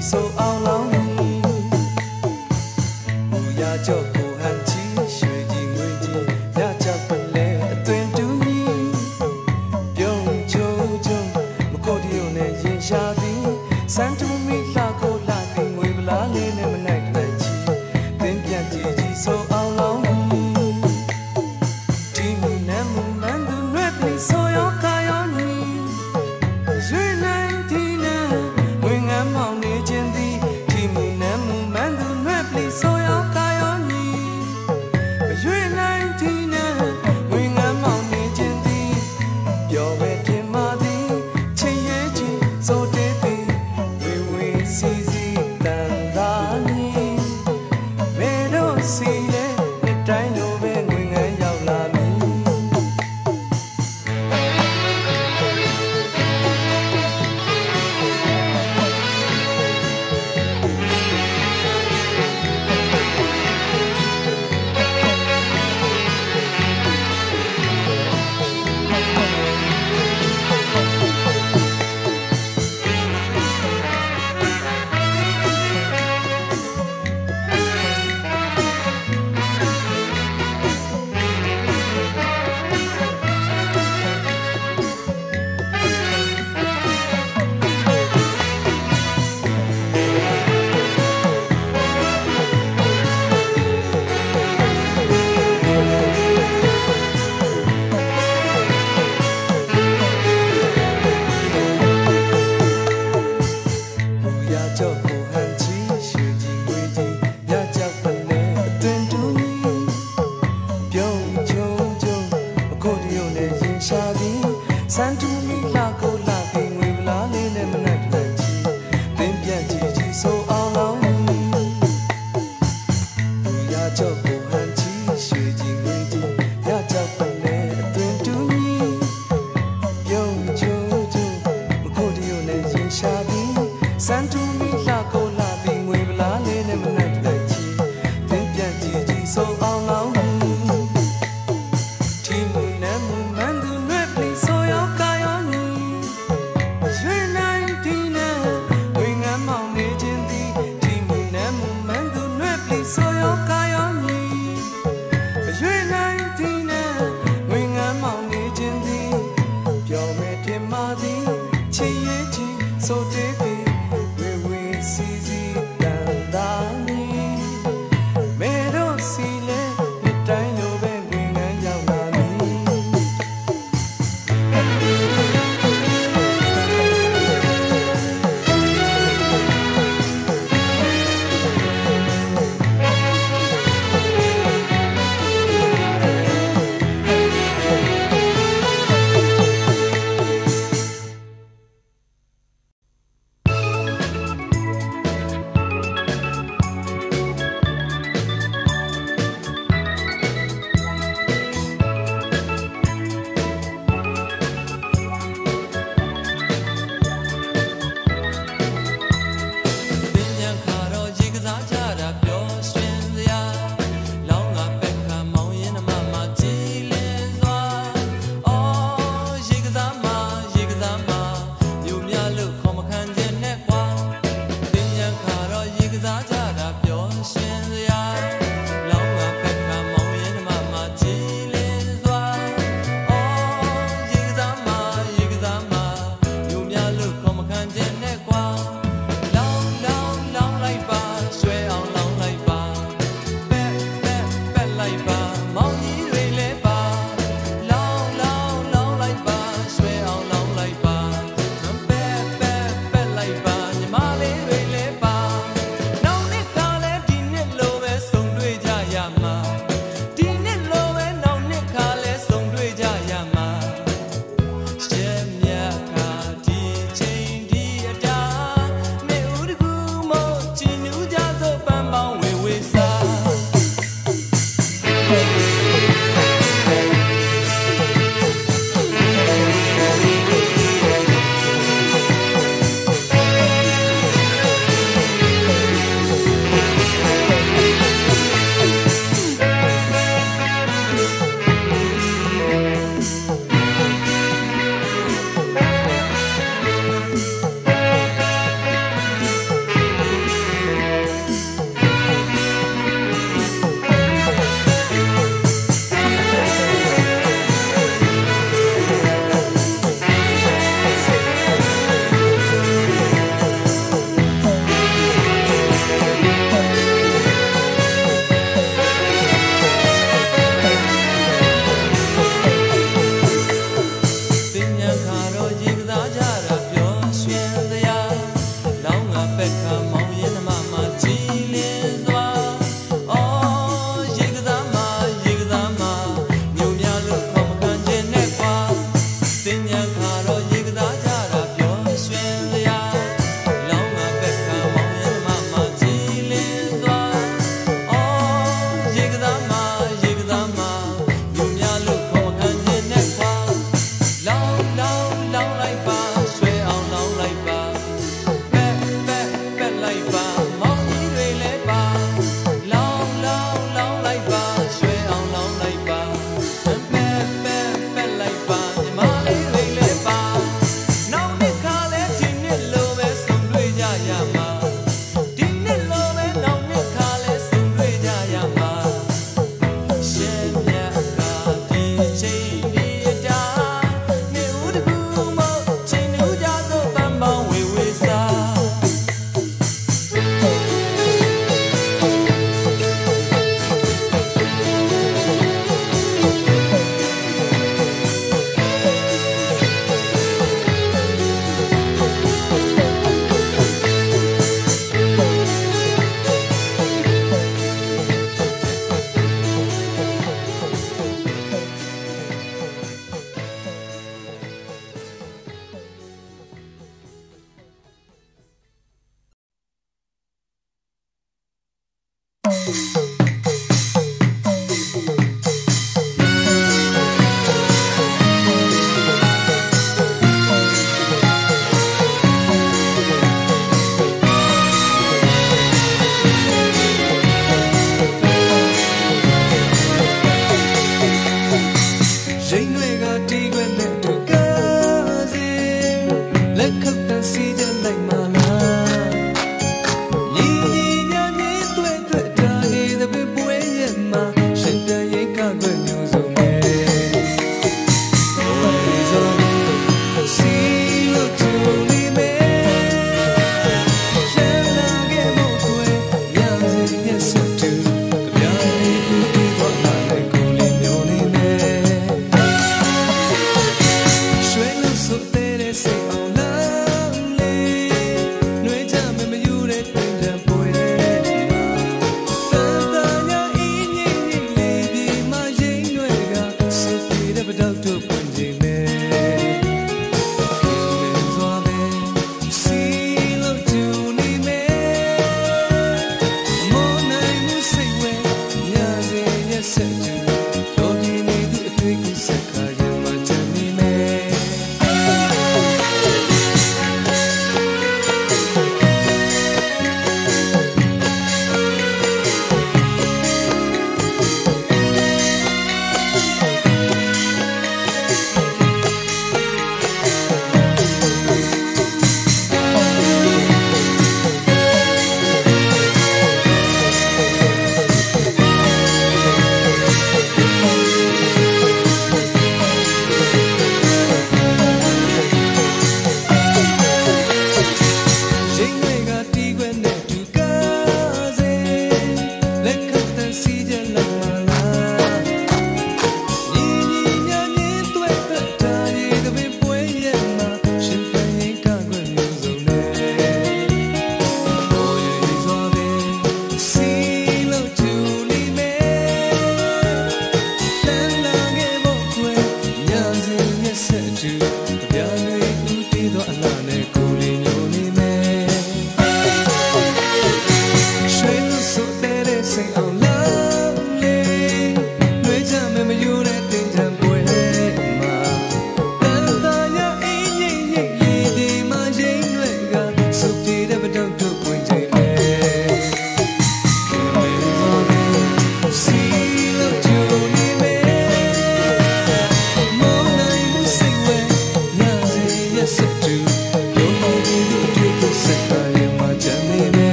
ဆိုအောင်လောင်းမူရကြောကိုဟန်ချီရွှေကြီးငွေကြီးညချပလဲအသွင်တူကြီးပြုံးချုံချုံမကိုတရုံနဲ့ရင်ရှာသည်စံတူမီလှကိုလှသည်ငွေပလားလေးနဲ့မနိုင်တဲ့ချီသင်ပြန်ကြည့်ကြည့်ဆိုအောင်လောင်းဒီမူနဲ့မူမှန်သူနှဲ့ပြီးဆိုရောကာရောညီရွှေနိုင်ဒီနဲ့ဝင်ငမ်းမောင်နေခြင်းသည်ဒီမူနဲ့မူမှန်သူနှဲ့ပြီးဆိုရောကာရောညီရွှေနိုင်ဒီနဲ့ဝင်ငမ်းမောင်နေခြင်းသည်ပျော်ပဲတင်မာသည်ချစ်ရဲ့ချင်းဆိုတဲ့သည်ဝေဝေစီစီတန်သာညီမေတို့စီတဲ့နှစ်တိုင်းလိုပဲငွေငမ်းရောက်လာမည်ကြောကိုဟန်ချီရွှေကြီးငွေကြီးညချပလဲအသွင်တူကြီးပြုံးချုံချုံမကိုတရုံနဲ့ရင်ရှာသည်စံတူမီလှကိုလှသည်ငွေပလားလေးနဲ့မနိုင်တဲ့ချီသင်ပြန်ကြည့်ကြည့်ဆိုအောင်လောင်းဘူရကြောကိုဟန်ချီရွှေကြီးငွေကြီးညချပလဲအသွင်တူကြီးပြုံးချုံချုံမကိုတရုံနဲ့ရင်ရှာသည်စံတူမီလှကိုလှသည်ငွေပလားလေးနဲ့မနိုင်တဲ့ချီသင်ပြန်ကြည့်ကြည့်ဆိုအောင်လောင်းဒီမူနဲ့မူမှန်သူနှဲ့ပြီးဆိုရောကာရောညီရွှေနိုင်ဒီနဲ့ဝေငမ်းမောင်နေခြင်းသည်ဒီမူနဲ့မူမှန်သူနှဲ့ပြီးဆိုရောကာရောညီရွှေနိုင်ဒီနဲ့ဝေငမ်းမောင်နေခြင်းသည်ပျော်မဲ့တင်မာသည်ချစ်ရဲ့ချင်းဆိုတဲ့သည်စီစီတန်သာနီမေတို့စီလဲနှစ်တိုင်းလိုပဲဝင်ငန်းရောက်လာမည်စီးတဲ့လိုက်မလားညီညီညာမြင့်တွေ့တွေ့တာရေးတဲ့ပွဲရဲ့မှာရှင်တန်ရိတ်ကကွယ်မျိုးစုံနဲ့စီလို့ကျူနေမယ်ရှမ်းလာခဲ့မို့ကွယ်ညစဉ်ရက်စတူကြပြားလေးဦးတီးသွားလာတဲ့ကိုလေးမျိုးနေမယ်ရွှေလို့ဆိုတဲ့စိတ်အောင်လာလေနှွေးကြမမယူတဲ့တင်တံပွဲတန်တန်ညာအင်းကြီးလေးဒီမှာရိမ့်တွေကစုပ်ပြီးတဲ့ပတောက်တို့ပွင့်ကြည့်မယ်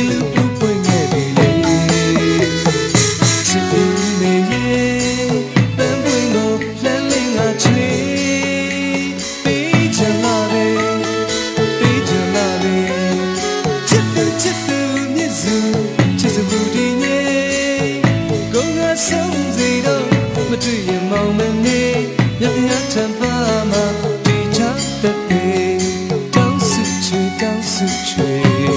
လူပြုပွင့်ခဲ့ပြီလေချစ်ဦးမေရဲ့ပန်းပွင့်ကိုလမ်းလေးငါချွေပေးချင်လာတယ်ပေးချင်လာတယ်ချစ်သူမြစ်စုချစ်စမှုဒီညေကိုငါဆုံးစေတော့မတွေ့ရင်မောင်မနေမြတ်မြတ်ထံပါမှာဒီချတဲ့တောင်းစုချွေတောင်းစုချွေ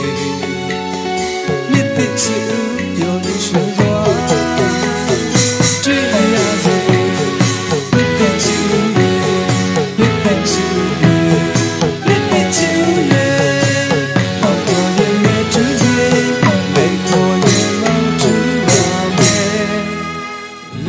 မြစ်တဲ့ချစ်ဦးပြောလို့ရွှေသွားတွေ့ရစေမြစ်တဲ့ချစ်ဦးမြစ်တဲ့ချစ်ဦးမြစ်တဲ့ချစ်ဦးဟောပြောရင်မဲ့သူစီမိတ်ခေါ်ရင်မောင်သူပါမယ်လေ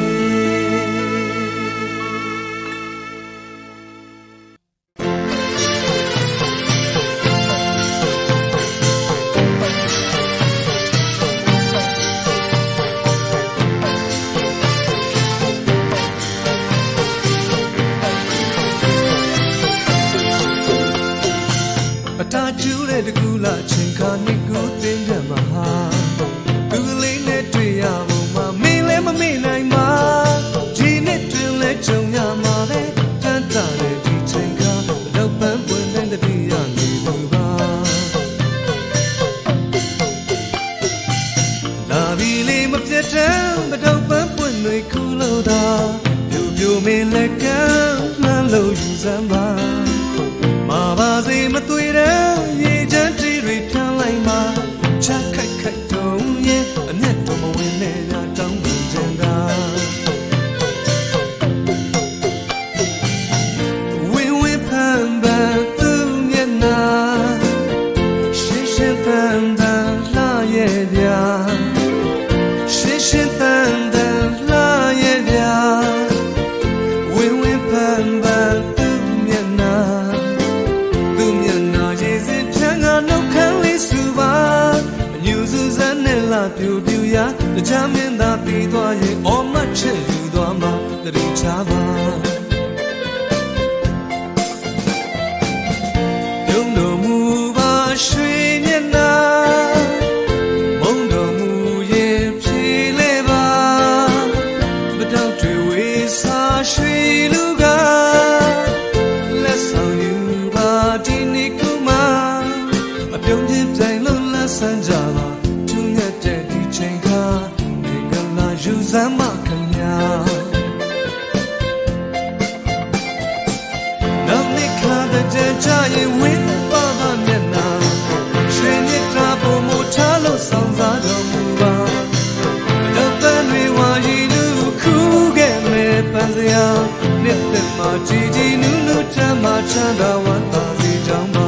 အတားကျူးတဲ့တကူလာချင်းခါနှစ်ကူတင်းကြမှာဟာလူကလေးနဲ့တွေ့ရဖို့မမင်းလည်းမမေ့နိုင်ပါဒီနှစ်တွင်လဲကြုံရမှာပဲတန်တာတဲ့ဒီချင်းခါတော့ပန်းပွင့်တဲ့တည်းရနေသူပါလာပြီလေမပြတ်တဲ့မတော့ပန်းပွင့်တွေခုလို့သာပြူပြူမင်းလက်ကမ်းလှမ်းလို့ယူစမ်းပါမာပါစေမသွေတဲ့ရေချမ်းတီတွေဖြန်းလိုက်မှာချက်ခိုက်ခိုက်တုံးရင်အမျက်တော်မဝင်နဲ့ညတောင်းပန်ချင်တာဝင်းဝင်းဖန်ပန်သူ့မျက်နှာရှင်းရှင်းတန်တန်လှရဲ့ဗျာရှင်းရှင်းတန်တန်လှရဲ့ဗျာဝင်းဝင်းဖန်ပန်သူ့မျက်နှာပြူပြူရတချမ်းမင်းသာပြီးသွားရင်အော်မချစ်ယူသွားမှာတတိချပါပြုံးတော်မူပါရွှေမျက်နှာမုံတော်မူရင်ဖြေလဲပါမတောက်တွေဝေစာရွှေလူကလက်ဆောင်ယူပါဒီနေ့ကူမအပြုံးချင်းပြိုင်လို့လက်ဆန်းကြပါယူစမ်းမခင်ဗျာနောက်နှစ်ခါတဲ့ကြရင်ဝင်းပါပါမျက်နှာရွှေမြစ်တာပုံမထားလို့ဆောင်စားတော်မူပါတော့တန်တွေဝါရီလူခုခဲ့မဲ့ပန်းစရာနှစ်သက်မှာကြည်ကြည်နူးနူးချမ်းသာချမ်းသာဝမ်းသာစေကြောင်းပါ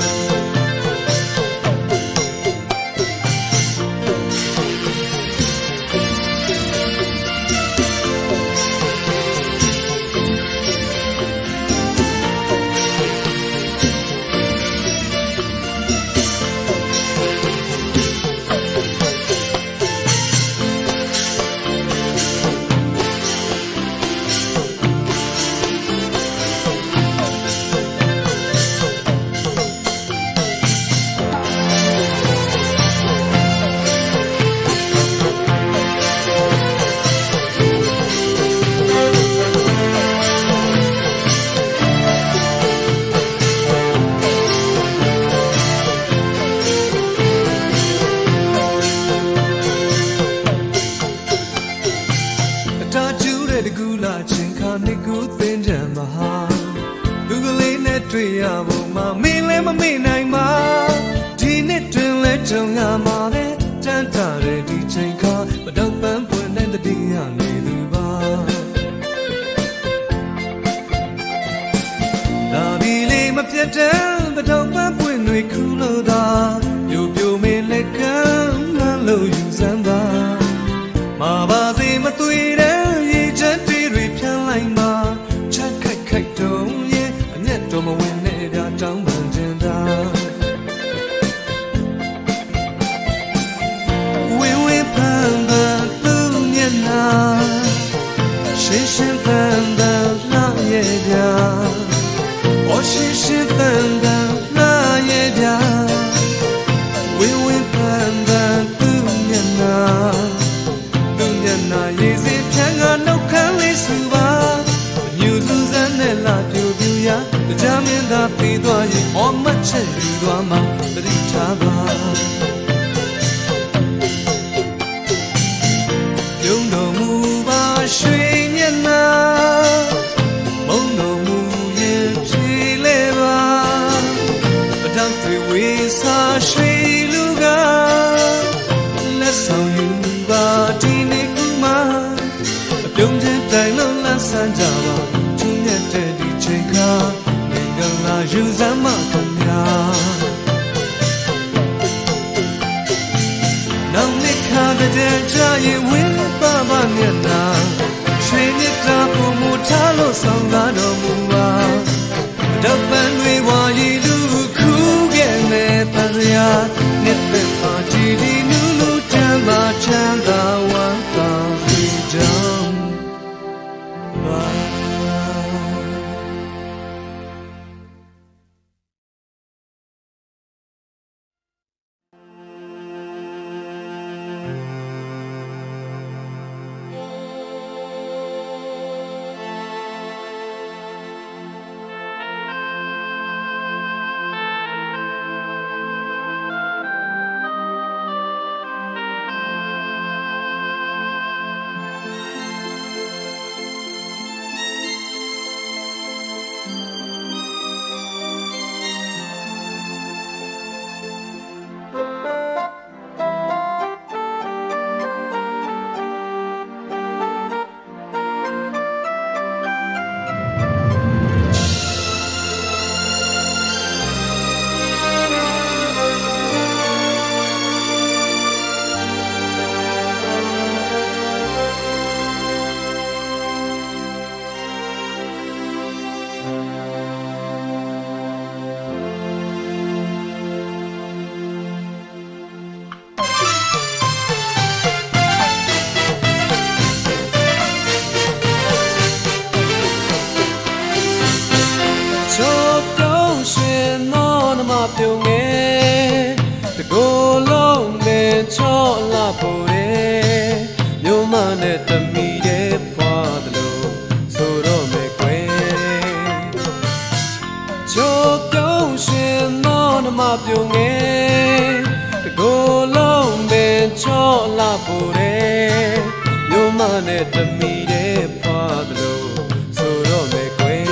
တကူလာချင်းခါနှစ်ကူတင်းကြမှာဟာလူကလေးနဲ့တွေ့ရဖို့မမင်းလည်းမမေ့နိုင်ပါဒီနှစ်တွင်လဲကြုံရမှာပဲတန်တာတဲ့ဒီချိန်ခါမတော့ပန်းပွင့်တဲ့တည်းရနေသူပါလာပြီလေမပြတ်တဲ့မတော့ပန်းပွင့်တွေခုလို့သာပြိုပြိုမင်းလက်ကမ်းလှမ်းလို့ယူစမ်းပါမာပါစေမသွေတဲ့ချက်ခိုက်ခိုက်တုံးရဲ့အမျက်တော်မဝင်နဲ့ပြတောင်းပန်ချင်တာဝင်းဝင်းဖန်ပန်သူ့မျက်နှာရှင်းရှင်းတန်တန်လှရဲ့ဗျာအော်ရှင်းရှင်းတန်တန်လှရဲ့ဗျာအော်မချဲယူသွားမှာတတိထားပါပြုံးတော်မူပါရွှေမျက်နှာမုံတော်မူရင်ဖြေလဲပါပဒံတွေဝေစာရွှေလူကလက်ဆောင်ယူပါဒီနေ့ကူမှာအပြုံးတဲ့တိုင်လုံးလန်းဆန်းကြပါသူမြတ်တဲ့ဒီချိန်ကနေကလာယူစမ်းမခင်ဗျာနောင်နှစ်ခါတဲ့ကြရင်ဝင်းပါပါမျက်နှာရွှေမြတ်တာပုံမူထားလို့ဆောင်လာတော်မူပါတပန်းတွေဝါရီလူခုခဲ့မဲ့ပါရနှစ်သက်ပါတီဒီနူးနူးတမ်းပါချမ်းသာဝမ်းသာစီကြောင်းပါပြုံးငယ်တကိုယ်လုံးနဲ့ချော့လာပေါ်တယ်မြို့မနဲ့တမီတဲ့ဖွာသလိုဆိုတော့မယ်ကွယ်ချိုးပြုံးရှင်တော့နမပြုံးငယ်တကိုယ်လုံးနဲ့ချော့လာပေါ်တယ်မြို့မနဲ့တမီတဲ့ဖွာသလိုဆိုတော့မယ်ကွယ်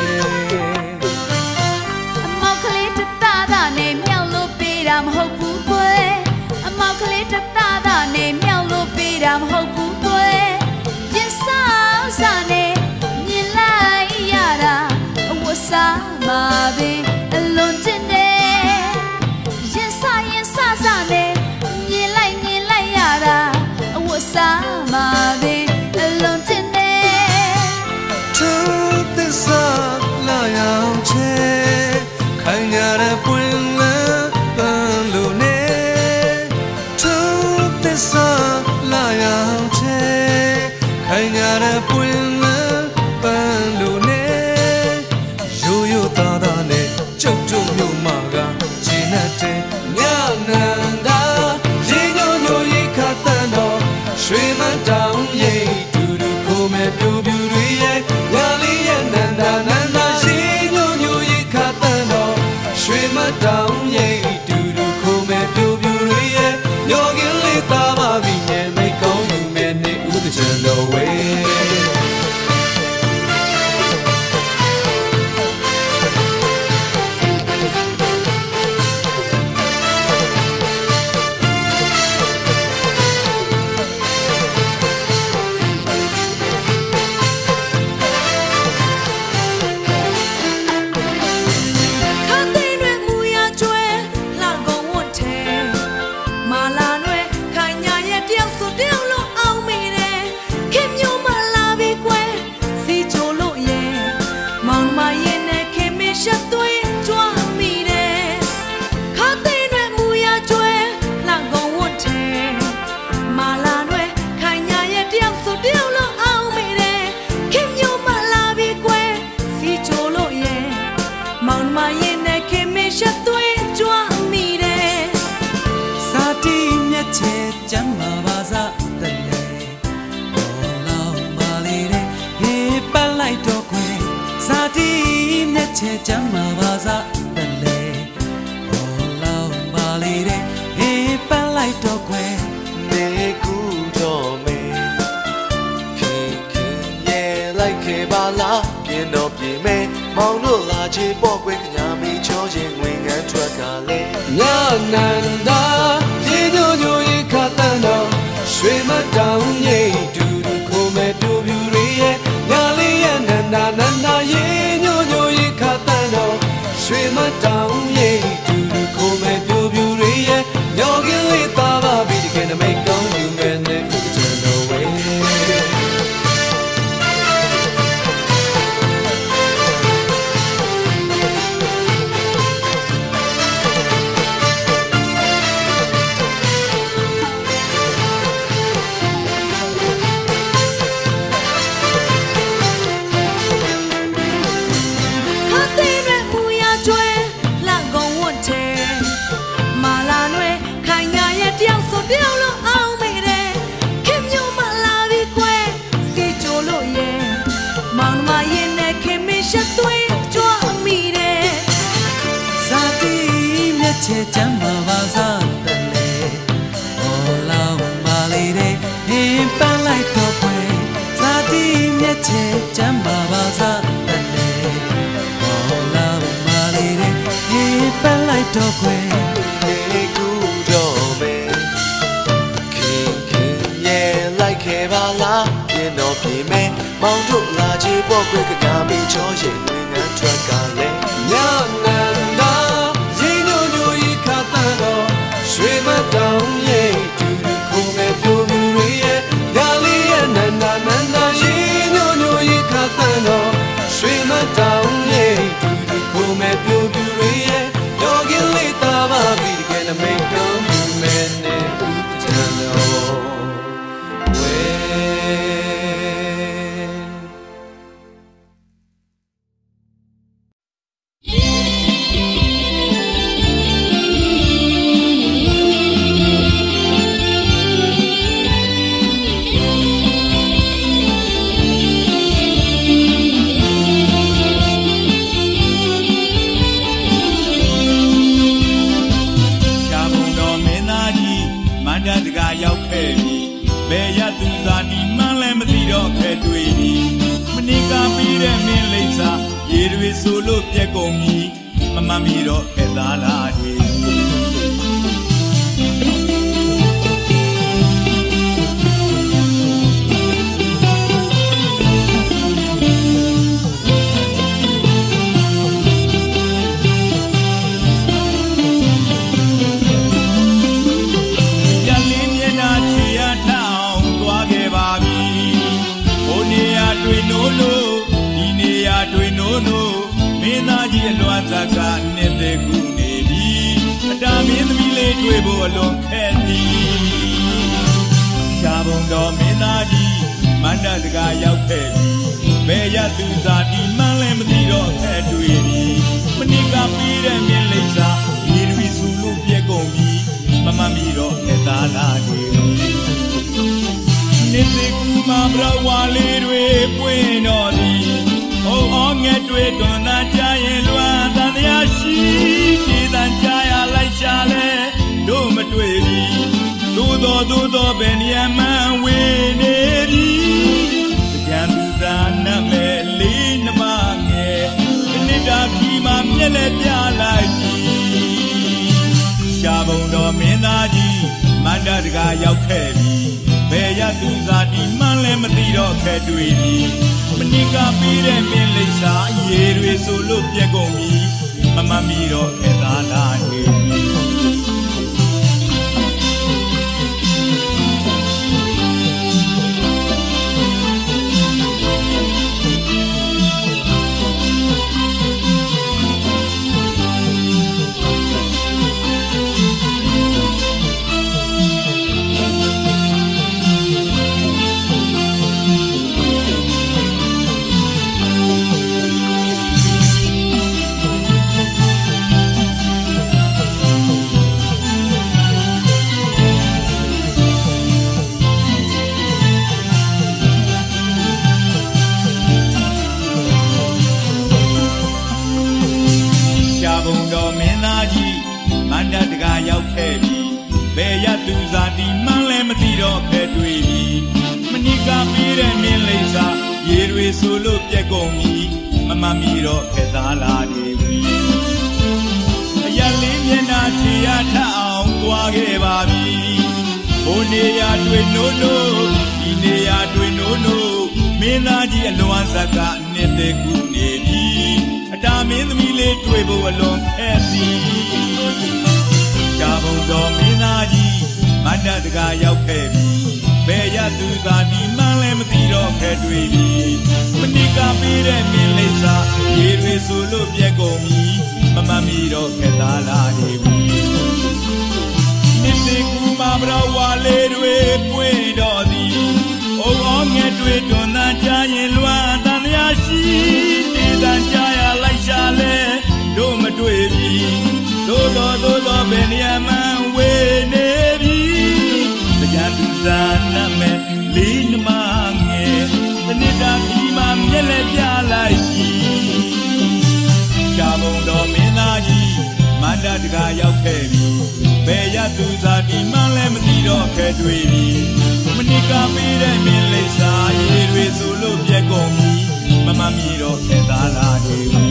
မဟုတ်ဘူးကွယ်အမောက်ကလေးတသားသားနဲ့မြောက်လို့ပေးတာမဟုတ်ဘူးကွယ်ရင်စားစားနဲ့မြင်လိုက်ရတာအဝတ်စားမှာပဲအလွန်တင်တယ်ရင်စားစားနဲ့မြင်လိုက်ရတာအဝတ်စားမှာပဲအလွန်တင်တယ်သူသစ္စာလာရောက်ချေခိုင်ရတဲ့ပွင့်လာရောက်ချေခိုင်ရတဲ့ပွင့်လန်းပန်းလို့နဲ့ရိုးရိုးသားသားနဲ့ကျုပ်တို့မြို့မှာကဂျင်းနဲ့တဲ့ညနန္ဒာရေညိုညိုရိခတ်တန်တော်ရွှေမတောင်ရိပ်တူတူကိုမဲ့ပြူပြူတွေရဲ့ညလေးရဲ့နန္ဒာရေညိုညိုရိခတ်တန်တော်ရွှေမတောင်ရိပ်တူတူကိုမဲ့ပြူပြူတွေရဲ့ညောကင်းလေးသားပါပြီNo way. ချေချမ်းမှာပါစားတယ်လေချေပေါ့ကွယ်ကညာမီချောချင်းဝင်ငန်းထွက်ကလေညာနန္ဒာရေညိုညိုရေခတ်တန်းတော့ရွှေမတောင်ရိပ်တူတူခိုးမဲ့ပြူပြူတွေရဲ့ညာလေးရဲ့နန္ဒာနန္ဒာရေညိုညိုရေခတ်တန်းတော့ရွှေမတောင်ရိပ်တူတူခိုးမဲ့ပြူပြူတွေရဲ့ညောကင်းလေးသားပါပြီးတကယ်နမိတ်ကောင်းယူမဲ့နဲ့ကျွန်တော်ဝဲချမ်းသာပါစားတယ်လေဟောလောင်းပါလေတဲ့ဟင်းပန်းလိုက်တော့ခွေဇာတိမြက်ချေချမ်းသာပါစားတယ်လေဟောလောင်းပါလေတဲ့ဟင်းပန်းလိုက်တော့ခွေဒီကူတော့ပဲခင်ခင်ရဲ့လိုက်ခဲ့ပါလားပြင်းတော့ပြေမဲမောင်တို့လာချေပေါ့ကွယ်ကညာမီချောရင်ဝင်ငန်းထွက်ကလေညနန္ဒာရွှေမတောင်ရိပ်တူတူခိုးမဲ့ပြူပြူတွေရဲ့ညာလေးရဲ့နန္ဒာနန္ဒာရေညိုညိုရေခတ်တန်းတော့ရွှေမတောင်ရိပ်တူတူခိုးမဲ့ပြူပြူတွေရဲ့ရောကင်းလေးသားပါပြီးတကယ်နမိတ်ကောင်းယူမဲ့နဲ့ကျွန်တော်ဝဲရောက်ခဲ့ပြီဘယ်ရသူသာဒီမှန်းလဲမသိတော့ခဲ့တွေ့ပြီမနစ်ကပြီးတဲ့မင်းလိမ့်စာရေတွေဆိုလို့ပြက်ကုန်ပြီမမှန်ပြီးတော့ခဲ့သားလားတွေမင်းသားကြီးအလွမ်းသက်ကနှစ်သက်ကူနေပြီအတာမင်းသမီးလေးတွေ့ဖို့အလွန်ခက်သည်ရှားပုံတော်မင်းသားကြီးမန္တတကာရောက်ခဲ့ပြီဘယ်ရသူသာဒီမှန်းလဲမသိတော့ခက်တွေ့ပြီမနစ်ကပြီးတဲ့မင်းလိမ့်စာရေတွေဆူလို့ပြက်ကုန်ပြီမမှန်ပြီးတော့ခက်သားလာနေနှစ်သက်ကူမှာဘရဝါလေးတွေပွင့်တော်သည်အော်ငဲ့တွေတွန်သာကြရင်လွမ်းတန်တရားရှိကြည်တန်ကြရလိုက်ရှာလဲတို့မတွေ့ပြီသို့တော်ပဲနေရာမှဝေနေပြီကြံသူသာနမဲ့လေးနှမငယ်နိဒာခီမှာမျက်လက်ပြလိုက်ပြီရှားပုံတော်မင်းသားကြီးမန္တတကာရောက်ခဲ့ပြီဘယ်ရသူသာဒီမှန်းလဲမသိတော့ခဲ့တွေ့ပြီမနစ်ကပြီးတဲ့မင်းလိမ့်စာရေတွေဆိုလို့ပြက်ကုန်ပြီမမှန်ပြီးတော့ခဲ့သားလားတွေရောက်ခဲ့ပြီဘယ်ရသူသာဒီမှန်းလဲမသိတော့ခဲ့တွေ့ပြီမနစ်ကပြီးတဲ့မင်းလိမ့်စာရေတွေဆိုလို့ပြက်ကုန်ပြီမမမီတော့ခက်သားလာနေပြီအရလေးမျက်နှာချီရထအောင်သွားခဲ့ပါပြီဟိုနေရာတွေ့နိုးနိုးဒီနေရာတွေ့နိုးနိုးမင်းသားကြီးအလွန်ဇက်ကနှစ်သက်ကူနေပြီအတာမင်းသမီးလေးတွေ့ဖို့အလွန်ခက်သည်ရှားဘုံတော်မင်းသားကြီးမန္တတကာရောက်ခဲ့ပြီဘယ်ရသူသာဒီမှန်းလဲမသိတော့ခဲတွေ့ပြီမနိကပေးတဲ့မင်းလိမ့်စာရေတွေဆိုလို့ပြက်ကုန်ပြီမမမီတော့ခက်သားလာနေပြီနှစ်သိကူမဘရဝါလေးတွေပွင့်တော့သည်အုံအောင်ငယ်တွေတွန်သာကြရင်လွမ်းတန်ရာရှိနေတန်ကြရလိုက်ရှာလဲတို့မတွေ့ပြီသို့သောဘယ်နေရာမှဝေနေပြီတရားသူသာနာမဲ့လေးနှမငယ်တနစ်တာဒီမှာမျက်လက်ပြလိုက်ပြီရှားဘုံတော်မင်းသားကြီးမန္တတကာရောက်ခဲ့ပြီဘယ်ရသူသာဒီမှလည်းမသိတော့ခဲတွေ့ပြီမနိကပေးတဲ့မင်းလိမ့်စာရေတွေဆိုလို့ပြက်ကုန်ပြီမမမီတော့ခဲသားလာနေပြီ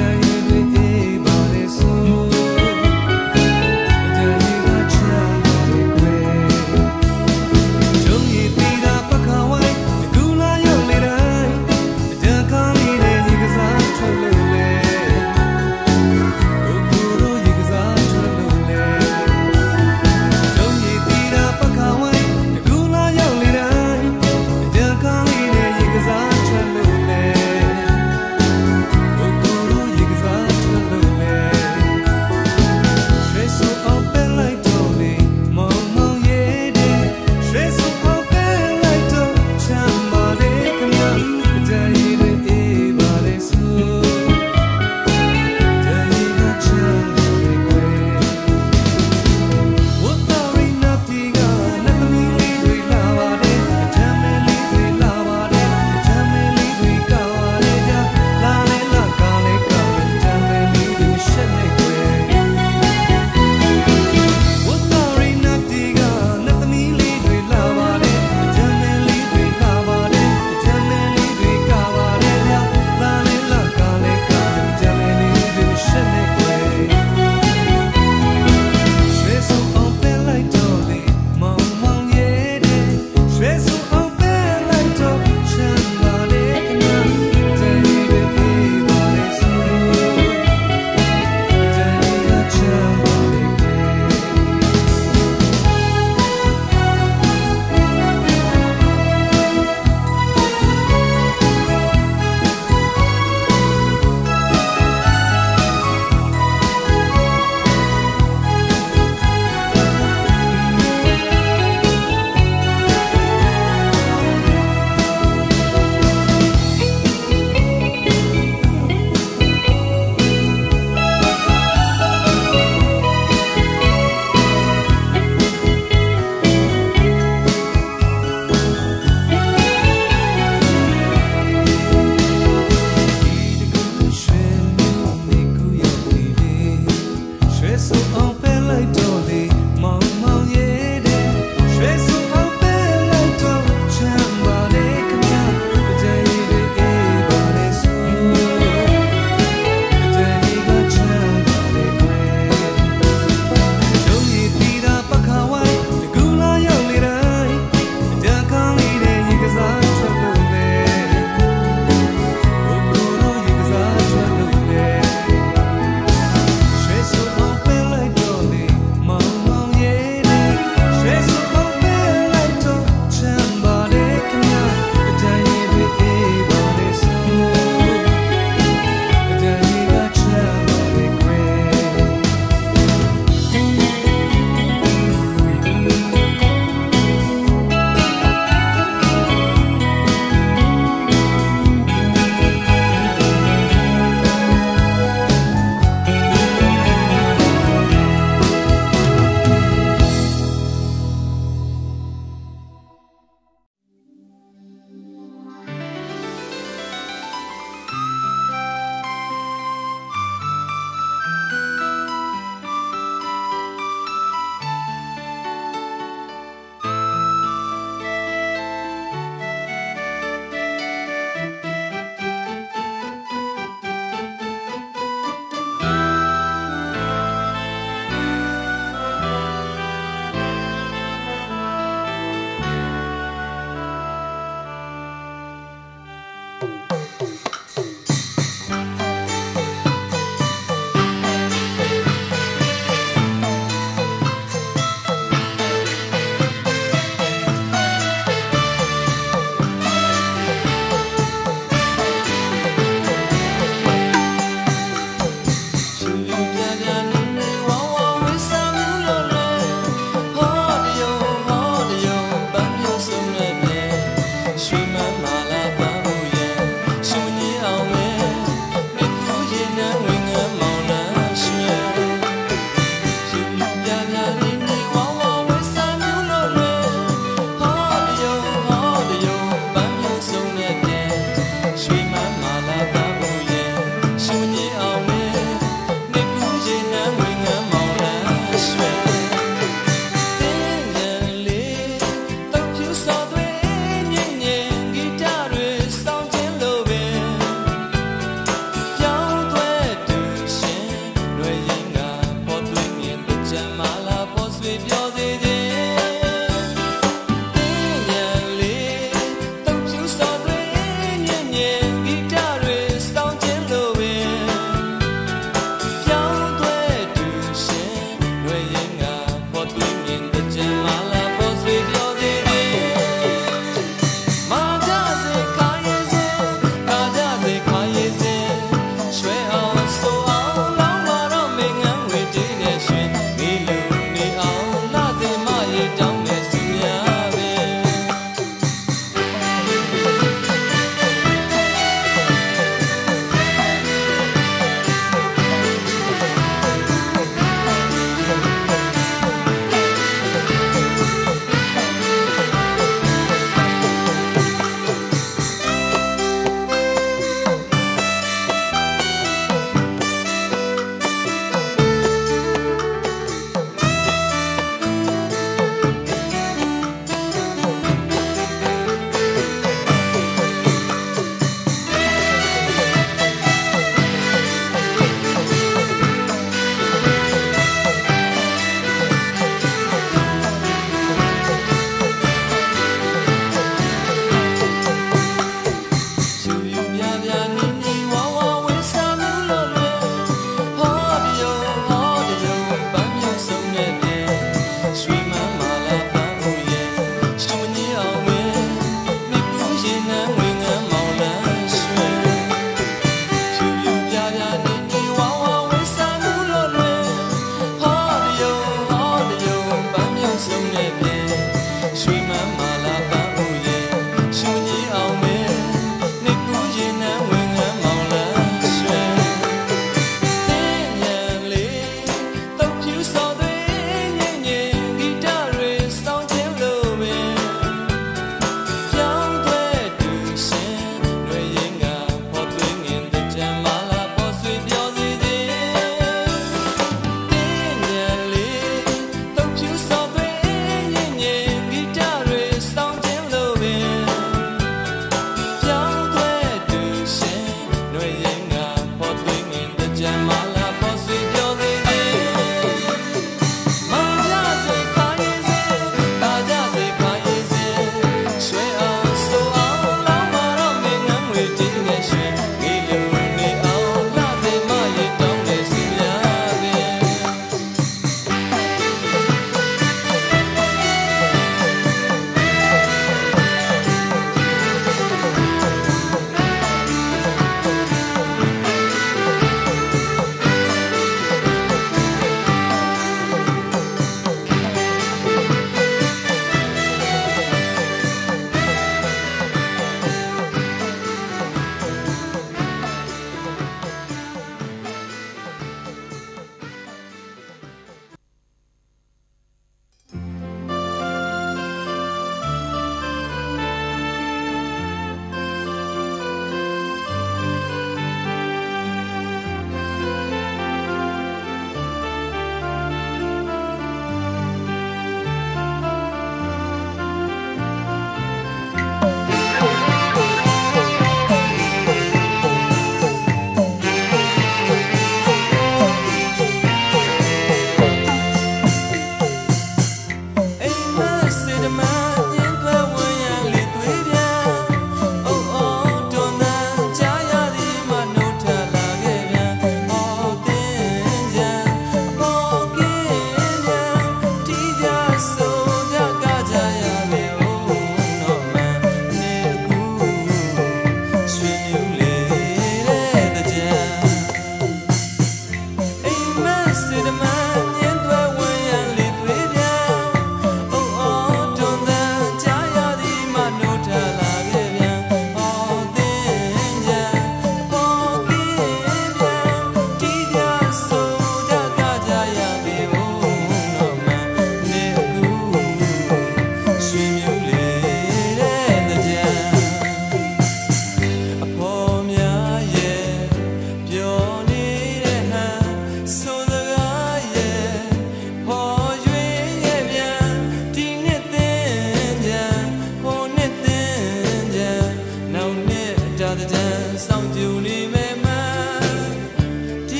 မ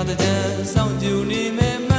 的真上就你妹妹。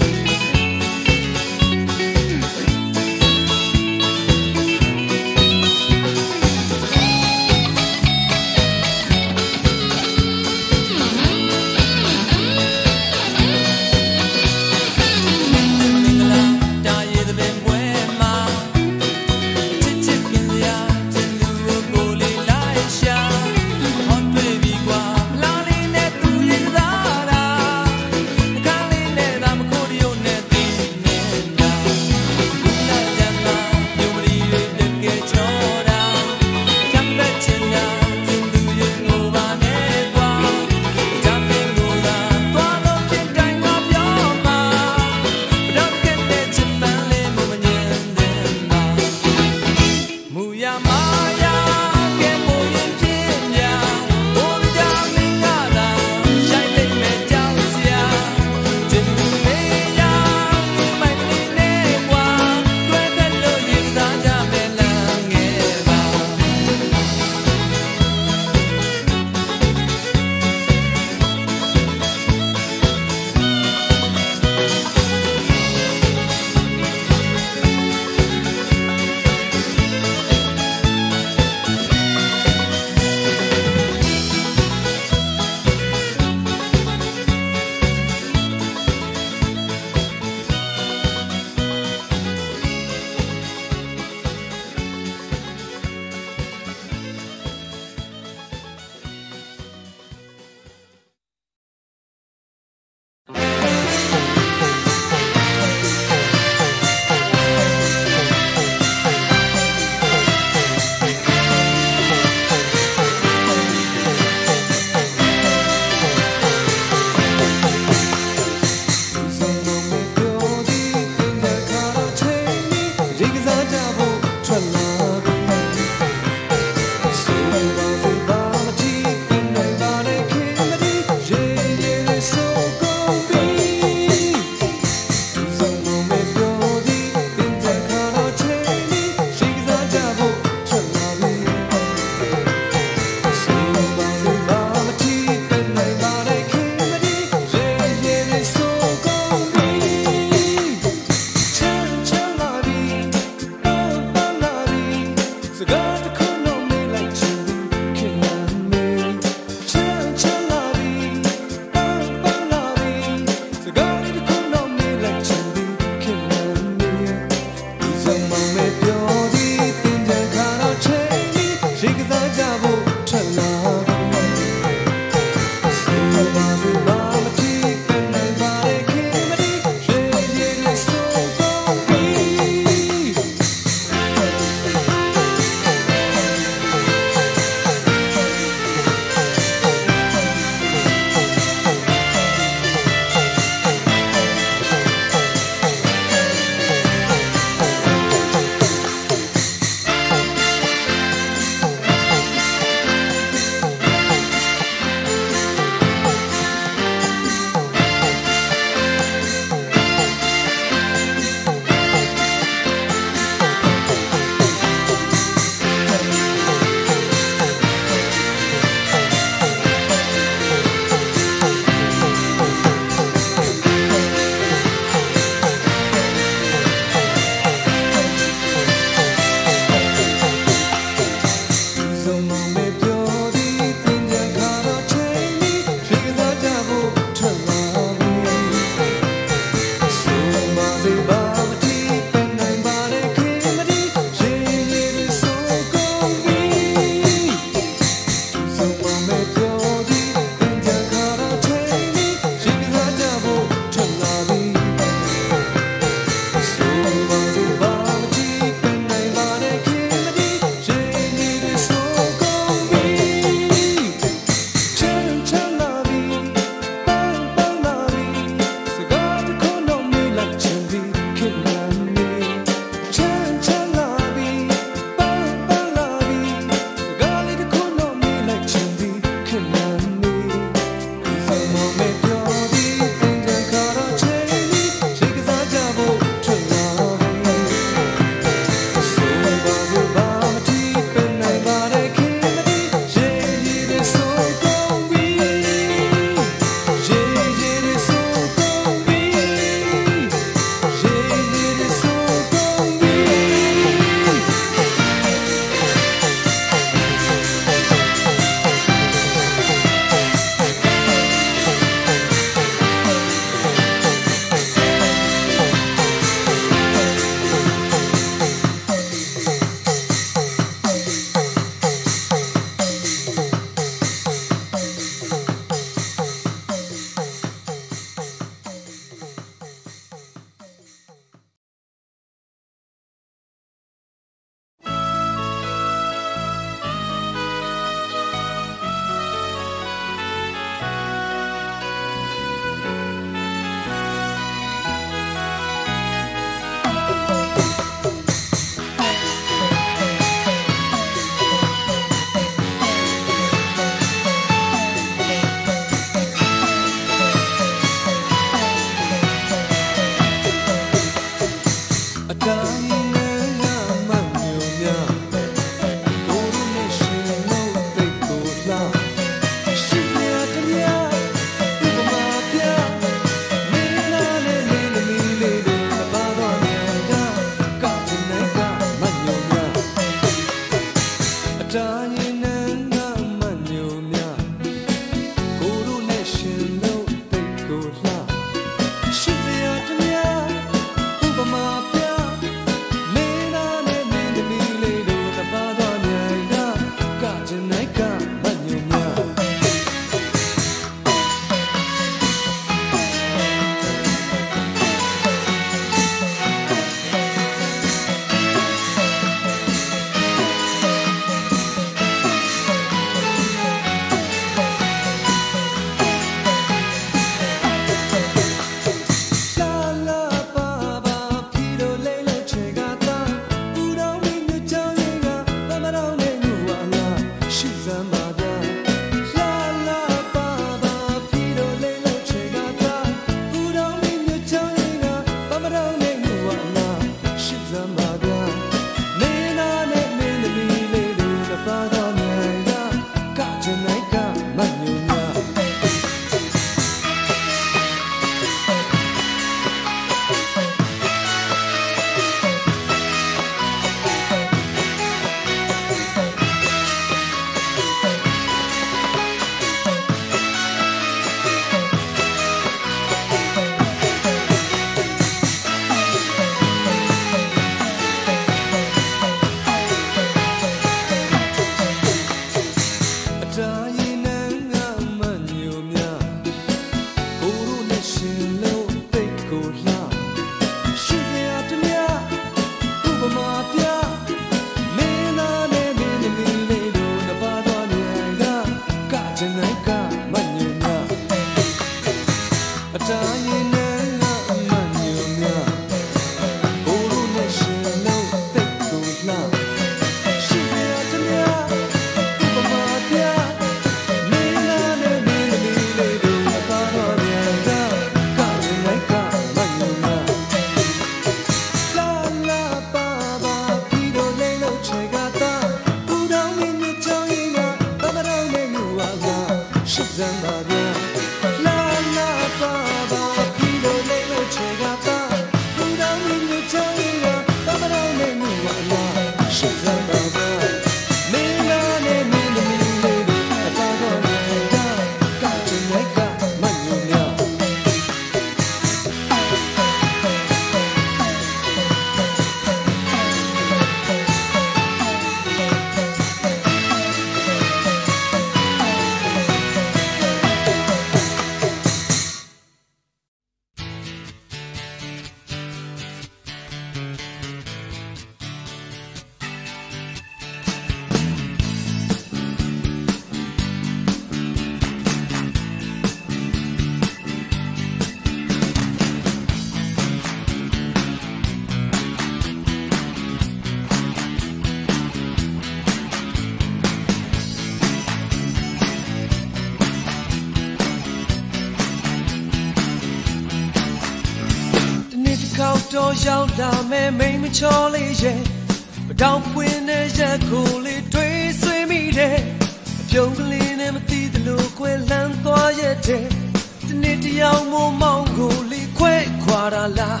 တော့ရောက်လာမယ်မိမချောလေးရဲ့မတောင်ပွင့်တဲ့ရက်ကိုလေးတွေးဆွေးမိတယ်အပြုံးကလေးနဲ့မသိသလိုကွယ်လန်းသွားရဲ့တဲ့ဒီနေ့တယောက်မို့မောင်းကိုလေးခွဲခွာတာလား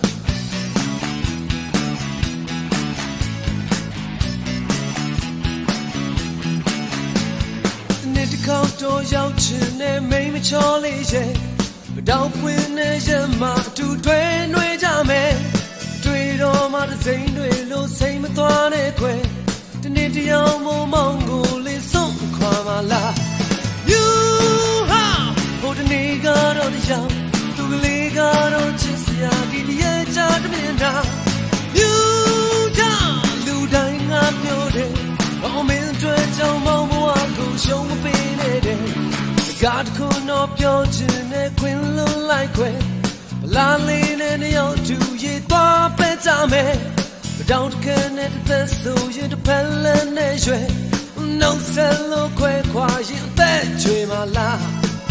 ဒီနေ့တခေါက်တော့ရောက်ချင်တဲ့မိမချောလေးရဲ့မတောင်ပွင့်တဲ့ရက်မှာအတူတွဲနှွေးကြမယ်တွေ့တော့မှတစ်စိမ့်တွေလို့စိမ့်မသွားနဲ့ခွဲဒီနေ့တယောက်မို့မောင်းကိုလေးဆုံးခွာပါလား You ဟာဟိုတနေ့ကတော့တယောက်သူကလေးကတော့ချစ်စရာဒီတည်းချတမင်တာ You ကြောင့်လူတိုင်းငါပြောတယ်အောင်မင်းတွေ့ကြောင်မောင်းဘဝကိုရှုံးမပေးနဲ့တဲ့God could not be in a queen like way. Lolly and your two ye thought better me. Don't connect the so you the pellet. No cello quite quiet that dream a laugh.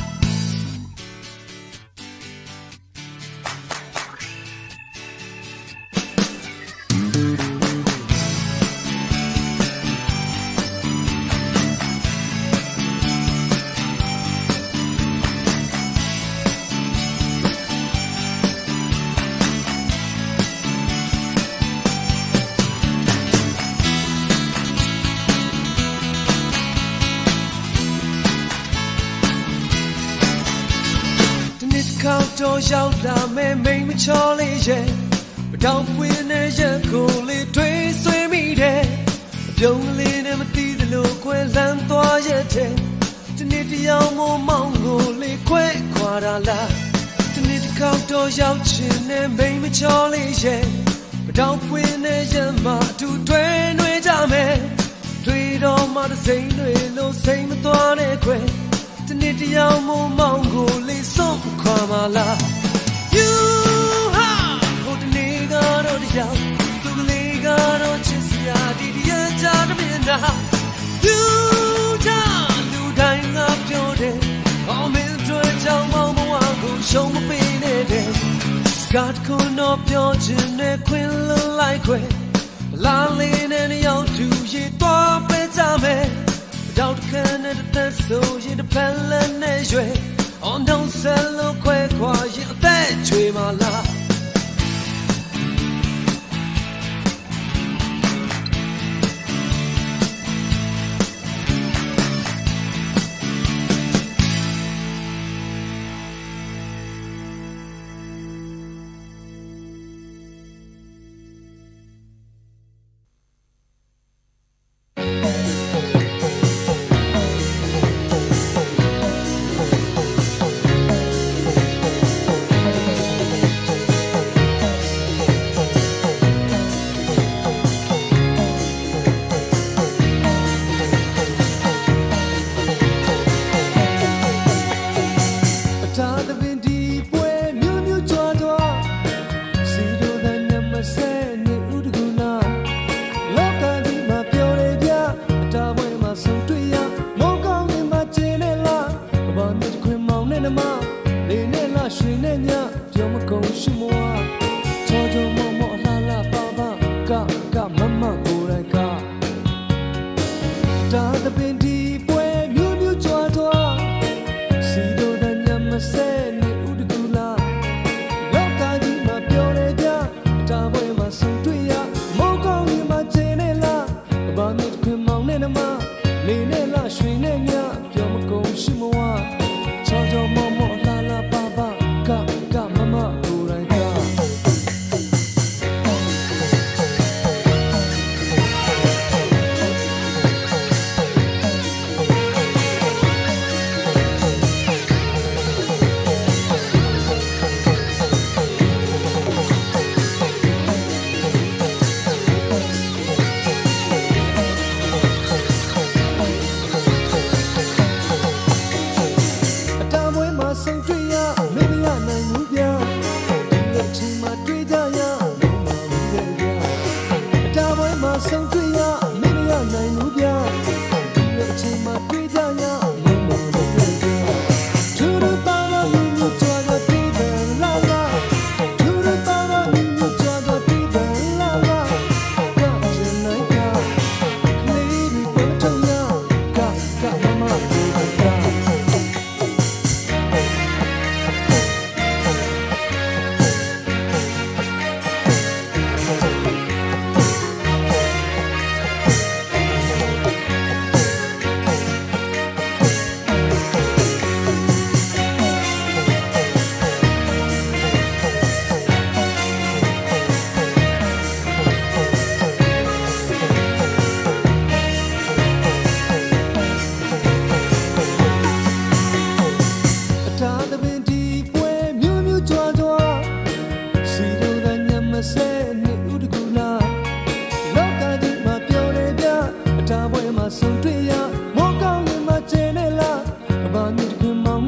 Don't shout down, make me Charlie, yeah. But don't win a coolly trace with me there. Don't lean and see the look when I'm toyed. To need the Almo Mongoli, quick, quite a lot. To need the cow shout chin and make me Charlie, yeah. But don't win a yamma to train with a man. Treat all my same way, no same with one quick. The Almo Mongoli song come ala. You ha put the nigga on the young, to the nigga on Chisia, did you tell me now? You down, you dying up your day. Oh, Mildred, tell Mama, go show me pain a day. Scott could not be your chin, a queen like way. Lolly and your two ye thought better me. Without Canada, so you the pellet on don't sell no quick quiet that dream a lot.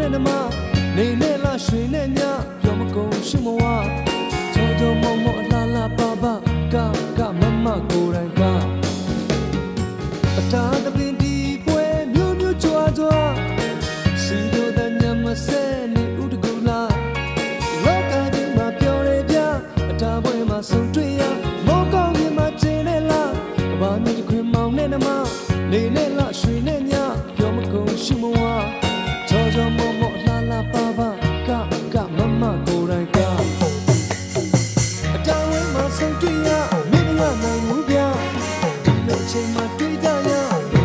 နဲ့နမနေနဲ့လားရွှေနဲ့ညပြောမကုန်ရှိမဝချောချောမောမောအလားလားပါပါကမမကိုယ်တိုင်ကအတားတပင်ဒီပွဲမျိုးမျိုးကြွားကြွားစီတို့တဲ့ညမစဲနေဥတကူလာလောကကြီးမှာပြောရပြအတားပွဲမှာဆုံတွေ့ရမောကောင်းကြီးမှာကျင်းနေလားကဘာမြစ်ခွင်မောင်နဲ့နမနေနဲ့လားရွှေနဲ့ညပြောမကုန်ရှိမဝချောချောမောမောအလားလားပါပါကမမကိုယ်တိုင်ကအတားပွဲမှာဆုံတွေ့ရမင်းရနိုင်ဘူးဗျာဒီလိုချိန်မှာတွေ့ကြရ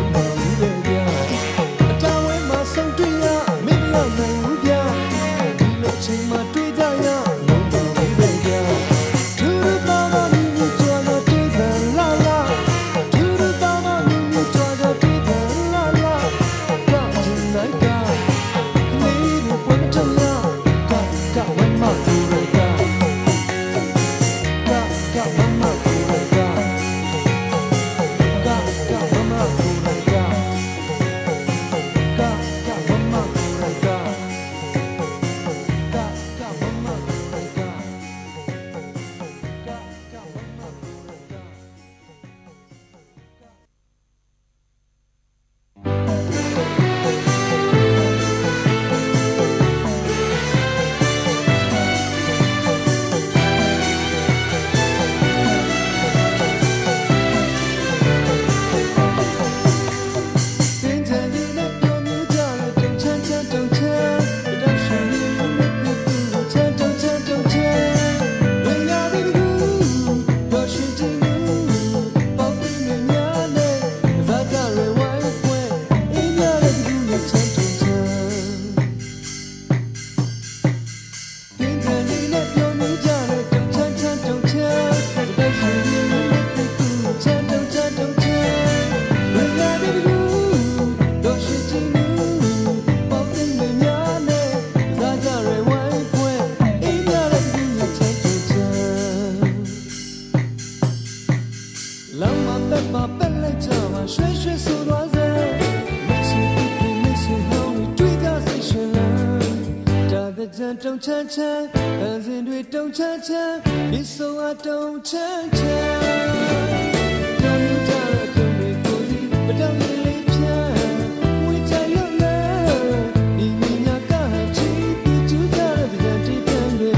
တုံချမ်းချမ်းအန်စင်တွေတုံချမ်းချမ်းဒီဆိုအတုံချမ်းချမ်းတောင်းကြရကုန်ပြီကိုစီမတောင်းရင်လေးဖြန်းဝေးချလို့လဲဒီမိညာကချီပြီးကျူးကြတဲ့ကြံတီးပြန်တွေ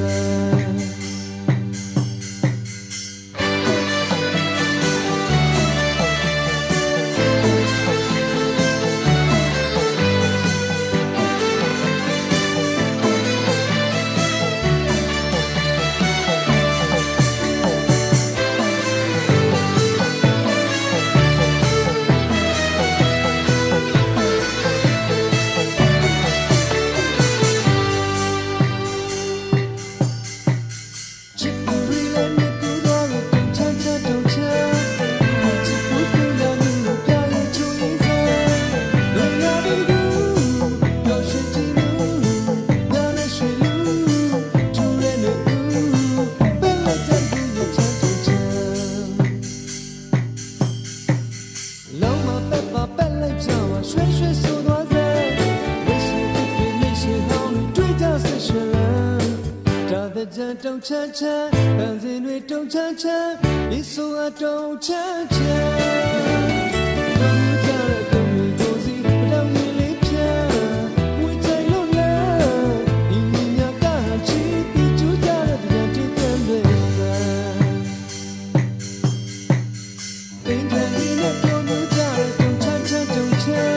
တုံချမ်းချမ်းအန်စင်တွေတုံချမ်းချမ်းဒီဆိုအတုံချမ်းချမ်းတောင်းကြရကုန်ပြီကိုစီမတောင်းရင်လေးဖြန်းဝေးချလို့လဲဒီမိညာကချီပြီးကျူးကြတဲ့ကြံတီးပြန်တွေတင်းတယ်နဲ့ပြောလို့ကြရတုံချမ်းချမ်းတုံချမ်း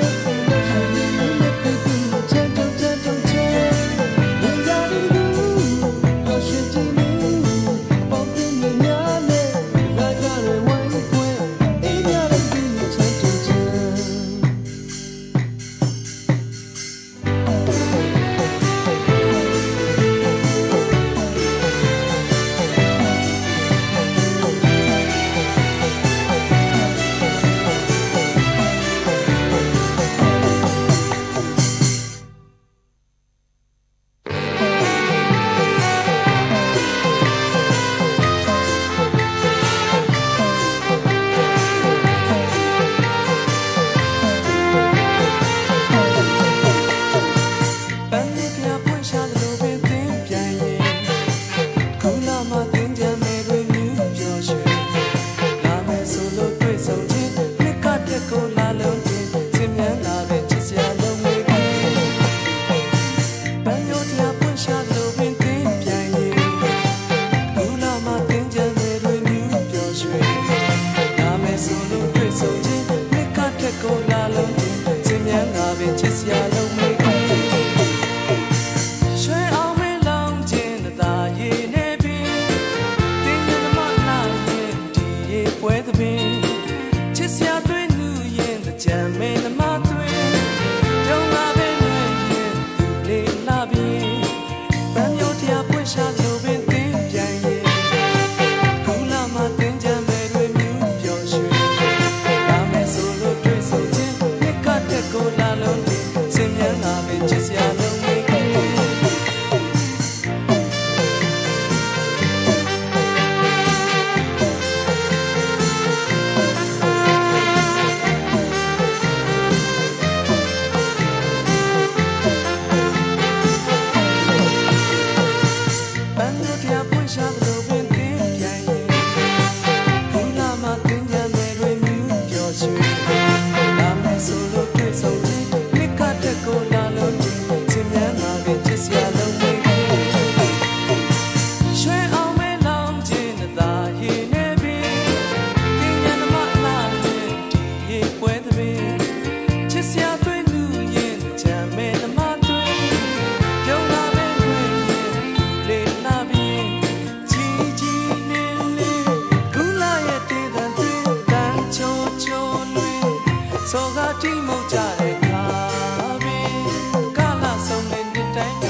တိုင်း